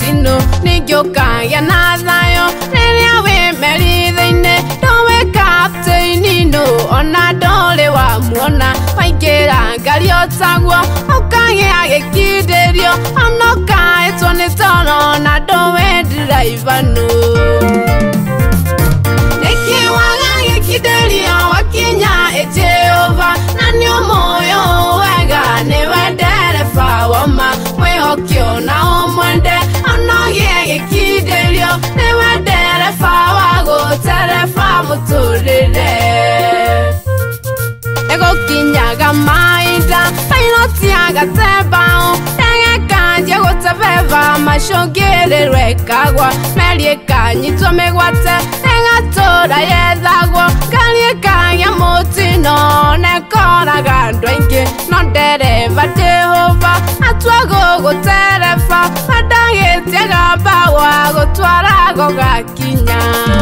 pilotino ningĩũkagĩa na thayũ rĩrĩa wĩ meri-inĩ ndũwĩ captain no ona ndũrĩ wamuona waingĩra ngari ũtaguo ũkagĩa gĩkindĩrio ona ũkaĩtwo nĩ toro na ndũwĩ driver no nĩkĩwaga gĩkindĩrio wakinya Jehova na nĩũmũĩ wega nĩwe ndereba wama mwĩhokio na ũmwende ona ũgĩe gĩkindĩrio nĩwe ndereba wa gũtereba mũtũrĩre egũkinyaga mahinda piloti agatembaũ ndege ĩkanjia gũtebeba macũngĩrĩrwo ĩkagwa meri ĩkanyitwo mĩgwate ĩgatũra yethagwo ngari ĩkagĩa mũtino na ĩkoraga andũ aingĩ no ndereba Jehova atua gũgũtereba mandagĩtie gambawa gũtwara gũgakinya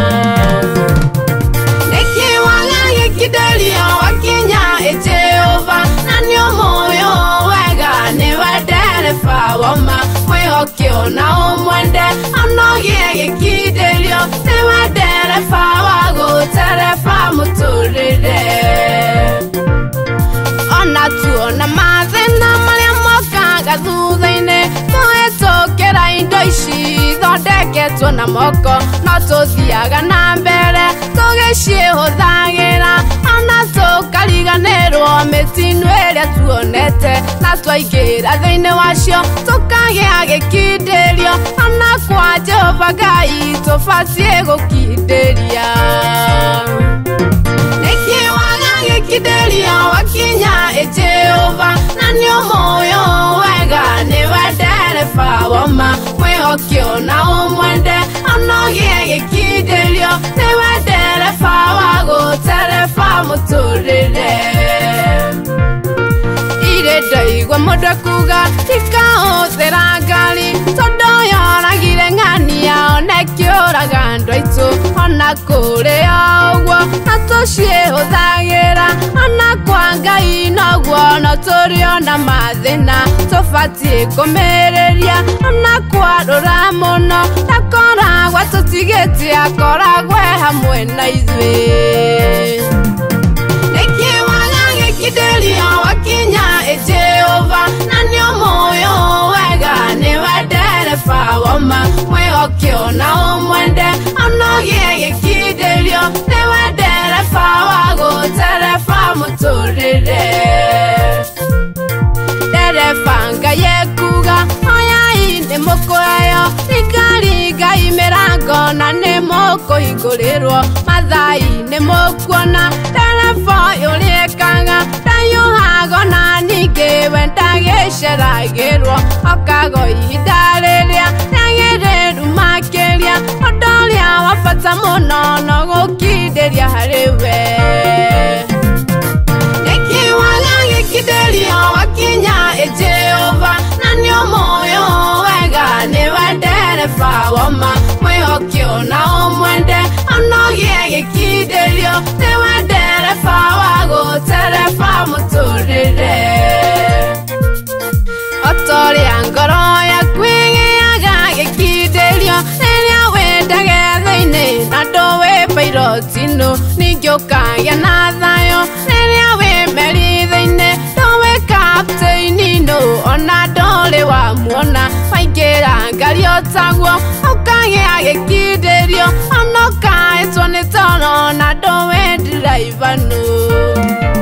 nĩkĩwaga gĩkindĩrio wakinya Jehova na nĩũmũĩ wega nĩwe ndereba wama mwĩhokio na ũmwende ona ũgĩe gĩkindĩrio nĩwe ndereba wa gũtereba mũtũrĩre ona tuona mathĩna marĩa mokaga thutha-inĩ tũhĩtũkĩra indo ici thondeketwo na moko no tũthiaga na mbere tũgĩciĩhũthagĩra ona tũkariganĩrwo mĩtino ĩrĩa tuonete na twaingĩra thĩinĩ wacio tũkagĩa gĩkindĩrio ona kwa Jehova Ngai tũbatiĩ gũkindĩria nĩkĩwaga gĩkindĩrio wakinya Jehova na nĩũmũĩ wega nĩwe ndereba wama mwĩhokio na ũmwende ona ũgĩe gĩkindĩrio nĩwe ndereba wa gũtereba mũtũrĩre irĩ ndaigua mũndũ akuga tikahũthĩra ngari tondũ yoragire ng'ani yao na ĩkĩũraga andũ aitũ ona kũrĩ ũguo na tũciĩhũthagĩra ona kwa Ngai noguo no tũrĩ ona mathĩna tũbatiĩ kũmĩrĩria ona kwarũra mũno ndakoragwo tũtigĩtie akoragwo hamwe na ithuĩ nĩkĩwaga gĩkindĩrio wakinya Jehova na nĩũmũĩ wega nĩwe ndereba wama mwĩhokio na ũmwende ona ũgĩe gĩkindĩrio nĩwe ndereba wa gũtereba mũtũrĩre ndereba Ngai ekuga oyai nĩmũkũheo ngari Ngai mĩrango na nĩmũkũhingũrĩrwo mathai nĩmũkuona ndereba ũyũ rĩkaga ndaiũhago na ningĩ we ndagĩceragĩrwo okago ihinda rĩrĩa rĩagĩrĩru makĩria ũndũ ũrĩa wa bata mũno no gũkindĩria harĩ we nĩkĩwaga gĩkindĩrio wakinya Jehova na nĩũmũĩ wega nĩwe ndereba wama mwĩhokio na ũmwende ona ũgĩe gĩkindĩrio nĩwe ndereba wa gũtereba mũtũrĩre otorĩa ngoro yaku ĩgĩaga gĩkindĩrio rĩrĩa wĩ ndege-inĩ na ndũwĩ pilotino ningĩũkagĩa na thayũ rĩrĩa wĩ meri-inĩ ndũwĩ captain no ona ndũrĩ wamuona waingĩra ngari ũtaguo ũkagĩa gĩkindĩrio ona ũkaĩtwo nĩ toro na ndũwĩ driver no